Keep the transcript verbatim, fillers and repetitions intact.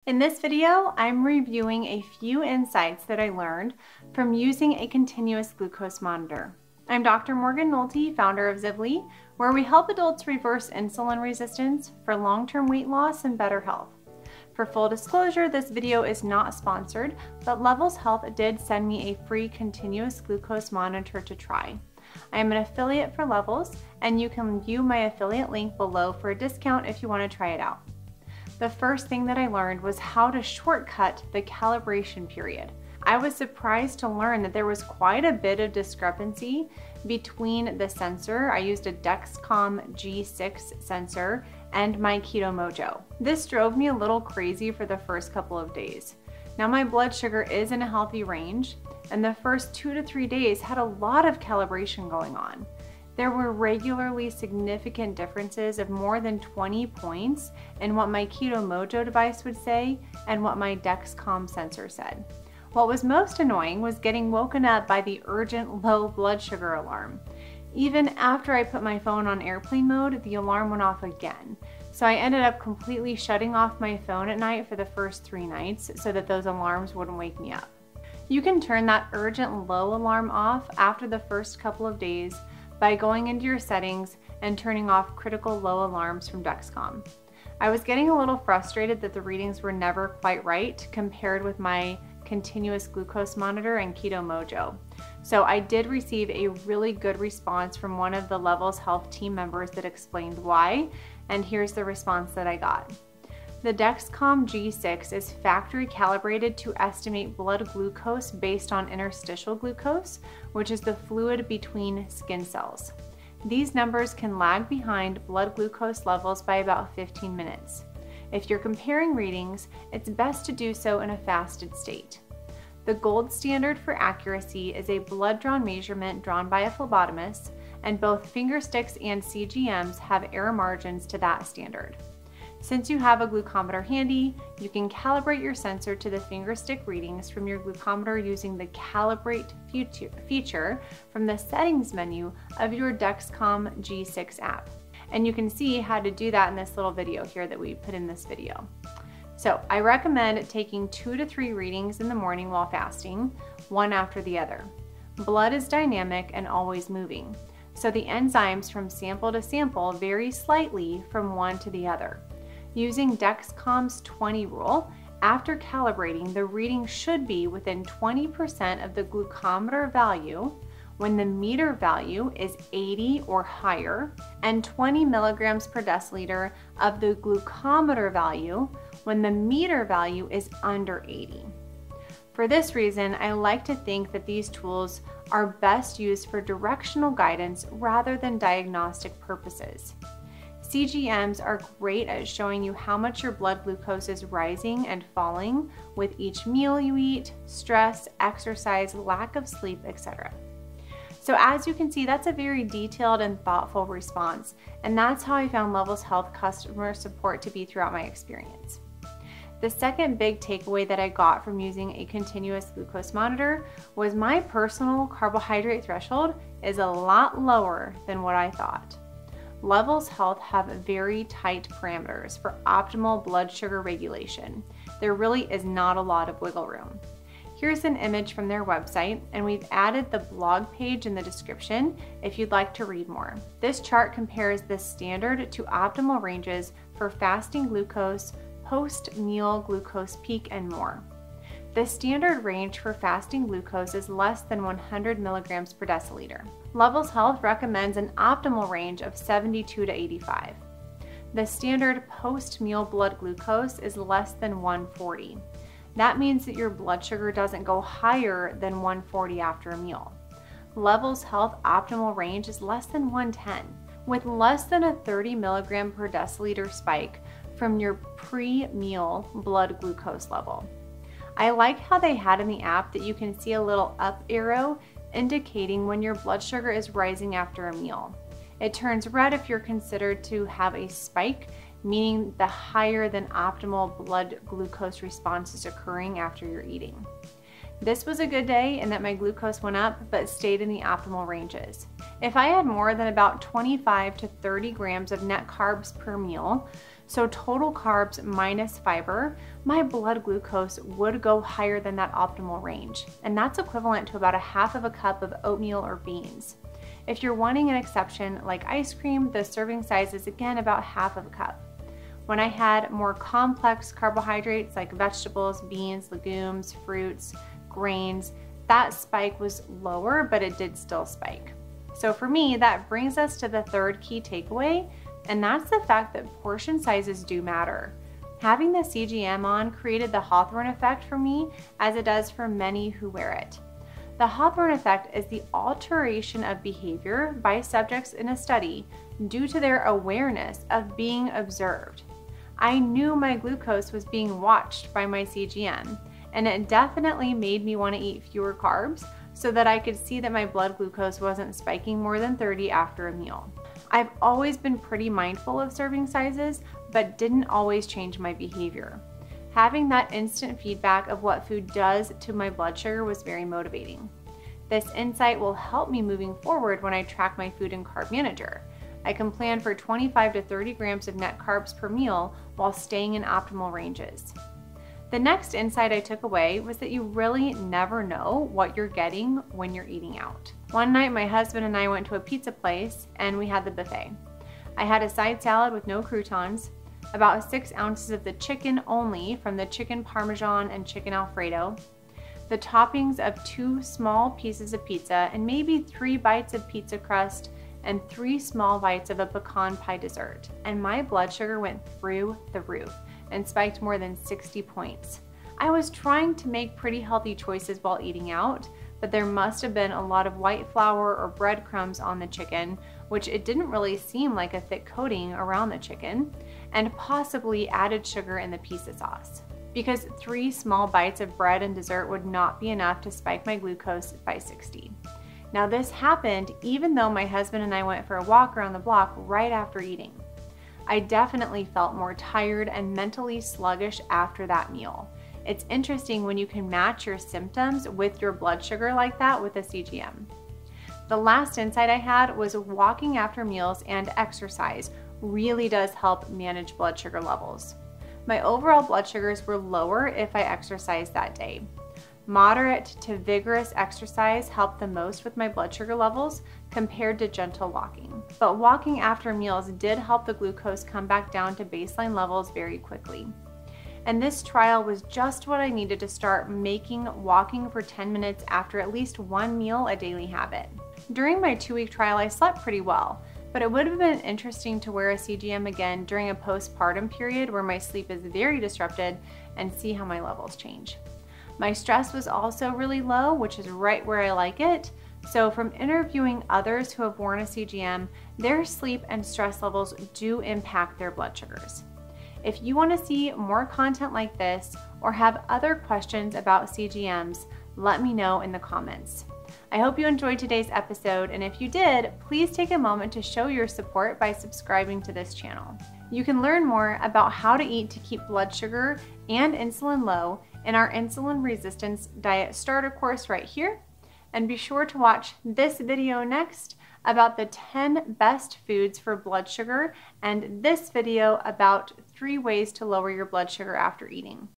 In this video, I'm reviewing a few insights that I learned from using a continuous glucose monitor. I'm Doctor Morgan Nolte, founder of Zivli, where we help adults reverse insulin resistance for long-term weight loss and better health. For full disclosure, this video is not sponsored, but Levels Health did send me a free continuous glucose monitor to try. I am an affiliate for Levels, and you can view my affiliate link below for a discount if you want to try it out. The first thing that I learned was how to shortcut the calibration period. I was surprised to learn that there was quite a bit of discrepancy between the sensor. I used a Dexcom G six sensor and my Keto Mojo. This drove me a little crazy for the first couple of days. Now my blood sugar is in a healthy range, and the first two to three days had a lot of calibration going on. There were regularly significant differences of more than twenty points in what my Keto Mojo device would say and what my Dexcom sensor said. What was most annoying was getting woken up by the urgent low blood sugar alarm. Even after I put my phone on airplane mode, the alarm went off again. So I ended up completely shutting off my phone at night for the first three nights so that those alarms wouldn't wake me up. You can turn that urgent low alarm off after the first couple of days by going into your settings and turning off critical low alarms from Dexcom. I was getting a little frustrated that the readings were never quite right compared with my continuous glucose monitor and Keto Mojo. So I did receive a really good response from one of the Levels Health team members that explained why, and here's the response that I got. The Dexcom G six is factory calibrated to estimate blood glucose based on interstitial glucose, which is the fluid between skin cells. These numbers can lag behind blood glucose levels by about fifteen minutes. If you're comparing readings, it's best to do so in a fasted state. The gold standard for accuracy is a blood-drawn measurement drawn by a phlebotomist, and both finger sticks and C G Ms have error margins to that standard. Since you have a glucometer handy, you can calibrate your sensor to the finger stick readings from your glucometer using the calibrate feature from the settings menu of your Dexcom G six app. And you can see how to do that in this little video here that we put in this video. So I recommend taking two to three readings in the morning while fasting, one after the other. Blood is dynamic and always moving, so the enzymes from sample to sample vary slightly from one to the other. Using Dexcom's twenty rule, after calibrating, the reading should be within twenty percent of the glucometer value when the meter value is eighty or higher, and twenty milligrams per deciliter of the glucometer value when the meter value is under eighty. For this reason, I like to think that these tools are best used for directional guidance rather than diagnostic purposes. C G Ms are great at showing you how much your blood glucose is rising and falling with each meal you eat, stress, exercise, lack of sleep, et cetera. So as you can see, that's a very detailed and thoughtful response, and that's how I found Levels Health customer support to be throughout my experience. The second big takeaway that I got from using a continuous glucose monitor was my personal carbohydrate threshold is a lot lower than what I thought. Levels Health have very tight parameters for optimal blood sugar regulation. There really is not a lot of wiggle room. Here's an image from their website, and we've added the blog page in the description if you'd like to read more. This chart compares the standard to optimal ranges for fasting glucose, post-meal glucose peak, and more. The standard range for fasting glucose is less than one hundred milligrams per deciliter. Levels Health recommends an optimal range of seventy-two to eighty-five. The standard post-meal blood glucose is less than one forty. That means that your blood sugar doesn't go higher than one forty after a meal. Levels Health optimal range is less than one ten, with less than a thirty milligram per deciliter spike from your pre-meal blood glucose level. I like how they had in the app that you can see a little up arrow indicating when your blood sugar is rising after a meal. It turns red if you're considered to have a spike, meaning the higher than optimal blood glucose response is occurring after you're eating. This was a good day in that my glucose went up but stayed in the optimal ranges. If I had more than about twenty-five to thirty grams of net carbs per meal, So total carbs minus fiber, my blood glucose would go higher than that optimal range. And that's equivalent to about a half of a cup of oatmeal or beans. If you're wanting an exception like ice cream, the serving size is again about half of a cup. When I had more complex carbohydrates like vegetables, beans, legumes, fruits, grains, that spike was lower, but it did still spike. So for me, that brings us to the third key takeaway, and that's the fact that portion sizes do matter. Having the C G M on created the Hawthorne effect for me, as it does for many who wear it. The Hawthorne effect is the alteration of behavior by subjects in a study due to their awareness of being observed. I knew my glucose was being watched by my C G M, and it definitely made me want to eat fewer carbs so that I could see that my blood glucose wasn't spiking more than thirty after a meal. I've always been pretty mindful of serving sizes, but didn't always change my behavior. Having that instant feedback of what food does to my blood sugar was very motivating. This insight will help me moving forward when I track my food in Carb Manager. I can plan for twenty-five to thirty grams of net carbs per meal while staying in optimal ranges. The next insight I took away was that you really never know what you're getting when you're eating out. One night, my husband and I went to a pizza place and we had the buffet. I had a side salad with no croutons, about six ounces of the chicken only from the chicken parmesan and chicken alfredo, the toppings of two small pieces of pizza and maybe three bites of pizza crust and three small bites of a pecan pie dessert. And my blood sugar went through the roof and spiked more than sixty points. I was trying to make pretty healthy choices while eating out, but there must have been a lot of white flour or breadcrumbs on the chicken, which it didn't really seem like a thick coating around the chicken, and possibly added sugar in the pizza sauce. Because three small bites of bread and dessert would not be enough to spike my glucose by sixty. Now this happened even though my husband and I went for a walk around the block right after eating. I definitely felt more tired and mentally sluggish after that meal. It's interesting when you can match your symptoms with your blood sugar like that with a C G M. The last insight I had was walking after meals and exercise really does help manage blood sugar levels. My overall blood sugars were lower if I exercised that day. Moderate to vigorous exercise helped the most with my blood sugar levels compared to gentle walking. But walking after meals did help the glucose come back down to baseline levels very quickly. And this trial was just what I needed to start making walking for ten minutes after at least one meal a daily habit. During my two-week trial, I slept pretty well, but it would have been interesting to wear a C G M again during a postpartum period where my sleep is very disrupted and see how my levels change. My stress was also really low, which is right where I like it. So from interviewing others who have worn a C G M, their sleep and stress levels do impact their blood sugars. If you want to see more content like this or have other questions about C G Ms, let me know in the comments. I hope you enjoyed today's episode, and if you did, please take a moment to show your support by subscribing to this channel. You can learn more about how to eat to keep blood sugar and insulin low in our insulin resistance diet starter course right here. And be sure to watch this video next about the ten best foods for blood sugar and this video about three ways to lower your blood sugar after eating.